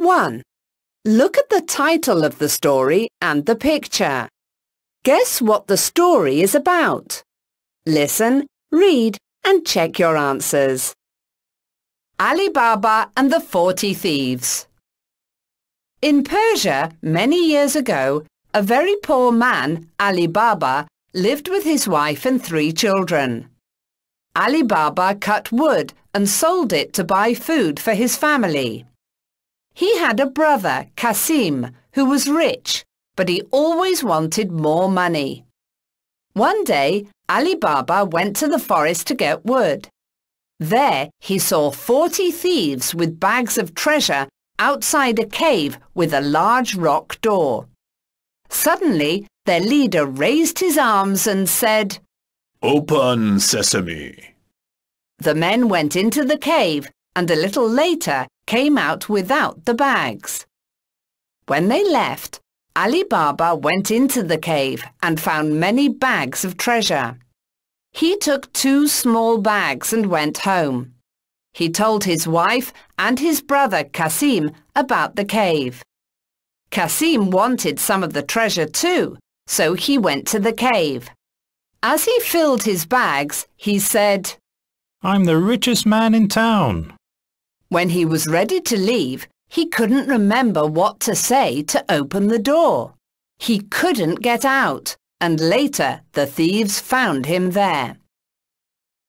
1. Look at the title of the story and the picture. Guess what the story is about. Listen, read and check your answers. Ali Baba and the 40 Thieves. In Persia, many years ago, a very poor man, Ali Baba, lived with his wife and 3 children. Ali Baba cut wood and sold it to buy food for his family. He had a brother, Kasim, who was rich, but he always wanted more money. One day, Ali Baba went to the forest to get wood. There, he saw 40 thieves with bags of treasure outside a cave with a large rock door. Suddenly, their leader raised his arms and said, "Open, sesame." The men went into the cave and a little later came out without the bags. When they left, Ali Baba went into the cave and found many bags of treasure. He took 2 small bags and went home. He told his wife and his brother Kasim about the cave. Kasim wanted some of the treasure too, so he went to the cave. As he filled his bags, he said, "I'm the richest man in town." When he was ready to leave, he couldn't remember what to say to open the door. He couldn't get out, and later the thieves found him there.